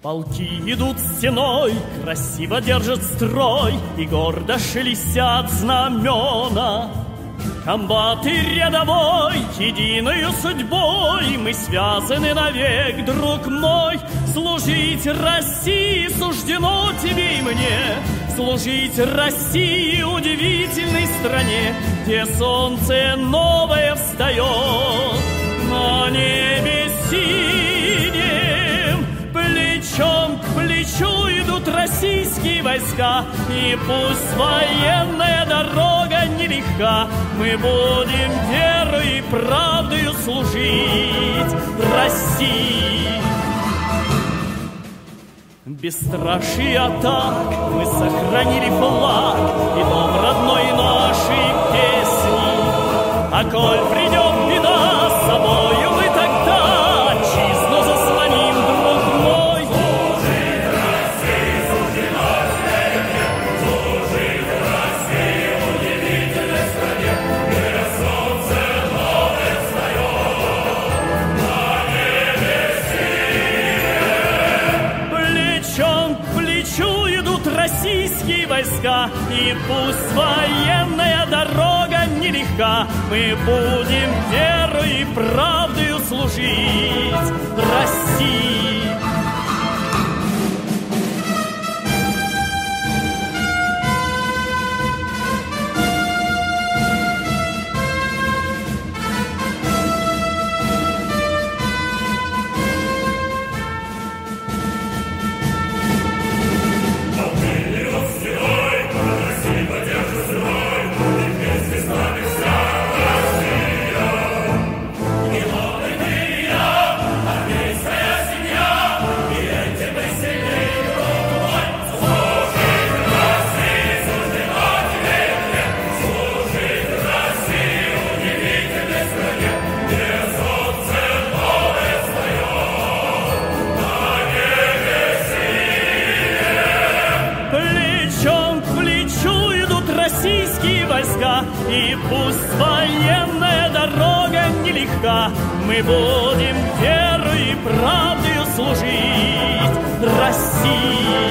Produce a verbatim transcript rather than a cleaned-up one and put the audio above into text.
Полки идут стеной, красиво держат строй, и гордо шелестят знамена. Комбат и рядовой, единою судьбой, мы связаны навек, друг мой. Служить России суждено тебе и мне, служить России, удивительной стране, где солнце новое встает на небе синем. Плечом к плечу идут российские войска, и пусть военная дорога нелегка, мы будем верой и правдою служить России. Бесстрашие атак мы сохранили флаг и дом родной нашей песни. А коль придет беда, с собою мы тогда отчизну заслоним, друг мой. Служить России суждено тебе, служить России, удивительной стране, где солнце новое встает на небе синем. Плечом к плечу идут российские войска, и пусть военная дорога нелегка, мы будем верой и правдою служить России. Российские войска, и пусть военная дорога нелегка, мы будем верой и правдою служить России.